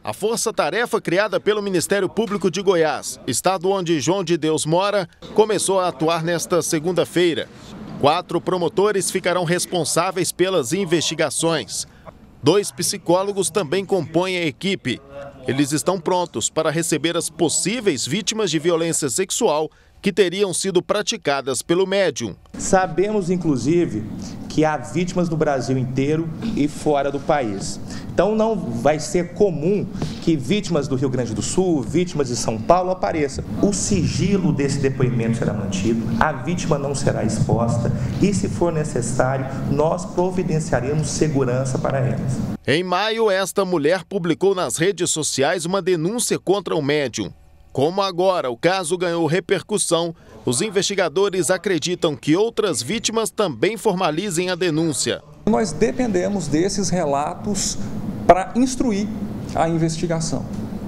A força-tarefa criada pelo Ministério Público de Goiás, estado onde João de Deus mora, começou a atuar nesta segunda-feira. 4 promotores ficarão responsáveis pelas investigações. 2 psicólogos também compõem a equipe. Eles estão prontos para receber as possíveis vítimas de violência sexual que teriam sido praticadas pelo médium. Sabemos, inclusive, que há vítimas no Brasil inteiro e fora do país. Então não vai ser comum que vítimas do Rio Grande do Sul, vítimas de São Paulo apareçam. O sigilo desse depoimento será mantido, a vítima não será exposta e, se for necessário, nós providenciaremos segurança para elas. Em maio, esta mulher publicou nas redes sociais uma denúncia contra o médium. Como agora o caso ganhou repercussão, os investigadores acreditam que outras vítimas também formalizem a denúncia. Nós dependemos desses relatos para instruir a investigação.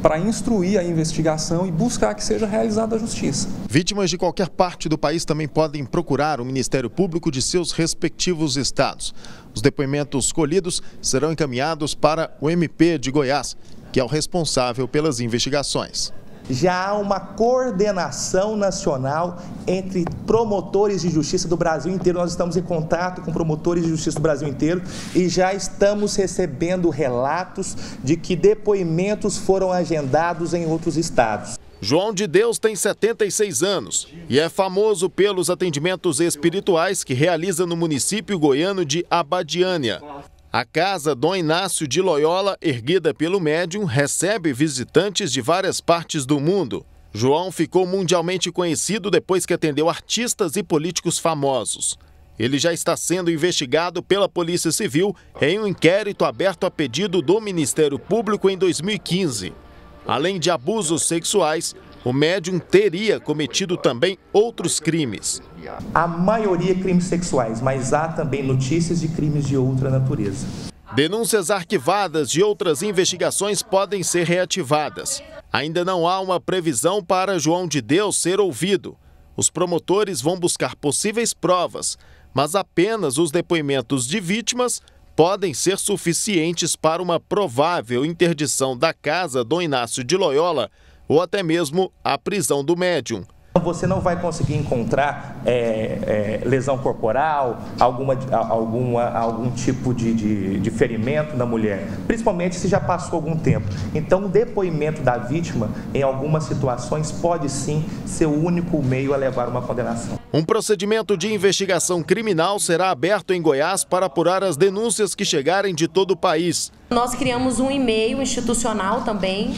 E buscar que seja realizada a justiça. Vítimas de qualquer parte do país também podem procurar o Ministério Público de seus respectivos estados. Os depoimentos colhidos serão encaminhados para o MP de Goiás, que é o responsável pelas investigações. Já há uma coordenação nacional entre promotores de justiça do Brasil inteiro. Nós estamos em contato com promotores de justiça do Brasil inteiro e já estamos recebendo relatos de que depoimentos foram agendados em outros estados. João de Deus tem 76 anos e é famoso pelos atendimentos espirituais que realiza no município goiano de Abadiânia. A casa Dom Inácio de Loyola, erguida pelo médium, recebe visitantes de várias partes do mundo. João ficou mundialmente conhecido depois que atendeu artistas e políticos famosos. Ele já está sendo investigado pela Polícia Civil em um inquérito aberto a pedido do Ministério Público em 2015. Além de abusos sexuais, o médium teria cometido também outros crimes. A maioria crimes sexuais, mas há também notícias de crimes de outra natureza. Denúncias arquivadas de outras investigações podem ser reativadas. Ainda não há uma previsão para João de Deus ser ouvido. Os promotores vão buscar possíveis provas, mas apenas os depoimentos de vítimas podem ser suficientes para uma provável interdição da casa Dom Inácio de Loyola ou até mesmo a prisão do médium. Você não vai conseguir encontrar lesão corporal, algum tipo de ferimento na mulher, principalmente se já passou algum tempo. Então, o depoimento da vítima, em algumas situações, pode sim ser o único meio a levar uma condenação. Um procedimento de investigação criminal será aberto em Goiás para apurar as denúncias que chegarem de todo o país. Nós criamos um e-mail institucional também,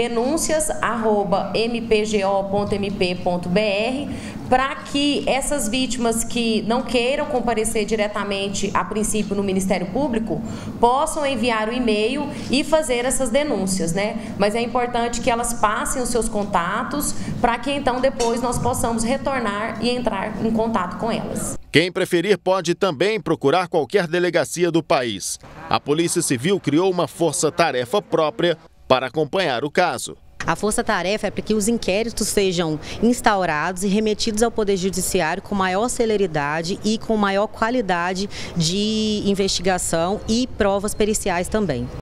denúncias@mpgo.mp.br, para que essas vítimas que não queiram comparecer diretamente, a princípio, no Ministério Público, possam enviar o e-mail e fazer essas denúncias, né? Mas é importante que elas passem os seus contatos para que então depois nós possamos retornar e entrar em contato com elas. Quem preferir pode também procurar qualquer delegacia do país. A Polícia Civil criou uma força-tarefa própria para acompanhar o caso. A força-tarefa é para que os inquéritos sejam instaurados e remetidos ao Poder Judiciário com maior celeridade e com maior qualidade de investigação e provas periciais também.